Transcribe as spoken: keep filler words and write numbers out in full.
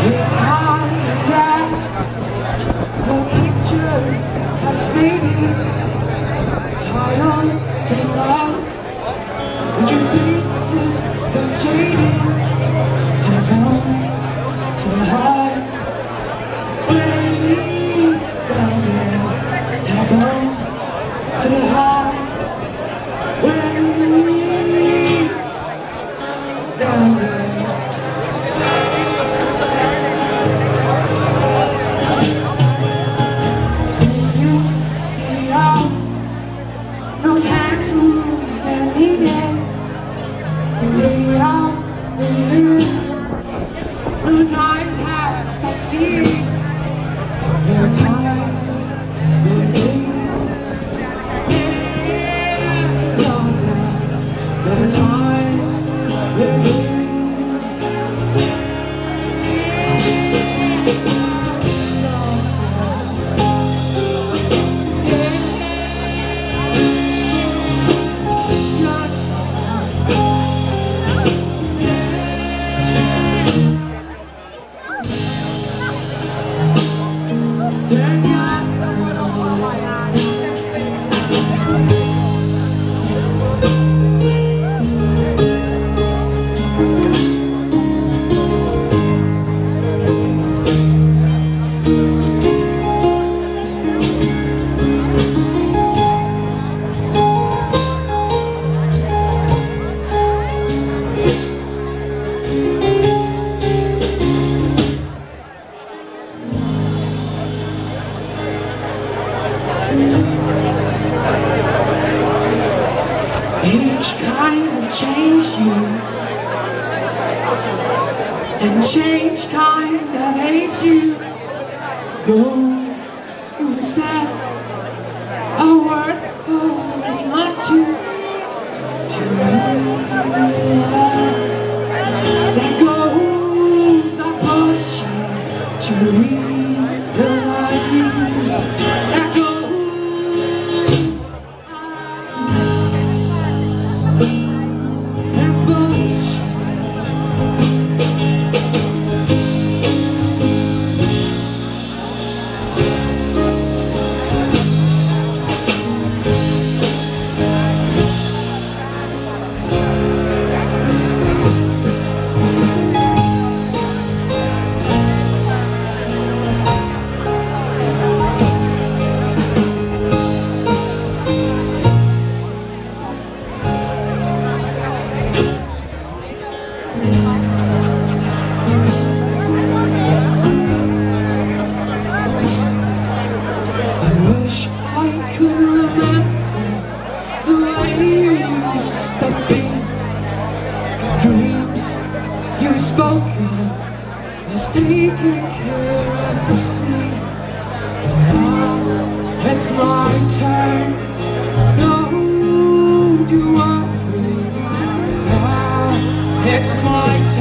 Your picture has faded. Title says love, but your face is the jaded. To the bone, to the heart, way down there. To the bone, to the heart, way down there. No tattoos that needed. Day out with you. No ties has to see. There are times when you don't know. There are times when you each kind of change you, and change kind of hate you. Gold who said a word holding on to, to realize that goals are pushing to realize that goals are pushing. Dreams you spoken was taking care of me. Now it's my turn. No, do I? Now it's my turn.